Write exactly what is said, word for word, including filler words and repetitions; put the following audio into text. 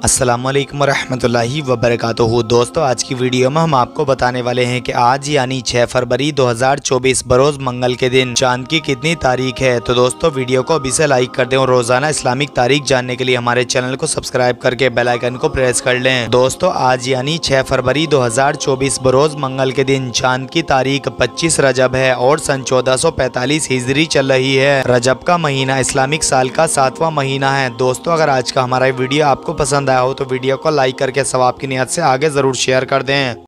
अस्सलामुअलैकुम रहमतुल्लाहि वबरकातुहू। दोस्तों, आज की वीडियो में हम आपको बताने वाले हैं कि आज यानी छह फरवरी दो हज़ार चौबीस बरोज़ मंगल के दिन चांद की कितनी तारीख है। तो दोस्तों, वीडियो को अभी से लाइक कर दें और रोजाना इस्लामिक तारीख जानने के लिए हमारे चैनल को सब्सक्राइब करके बेल आइकन को प्रेस कर लें। दोस्तों, आज यानी छह फरवरी दो हज़ार चौबीस बरोज़ मंगल के दिन चांद की तारीख पच्चीस रजब है और सन चौदह सौ पैंतालीस हिजरी चल रही है। रजब का महीना इस्लामिक साल का सातवां महीना है। दोस्तों, अगर आज का हमारा वीडियो आपको पसंद आया हो तो वीडियो को लाइक करके सवाब की नियत से आगे जरूर शेयर कर दें।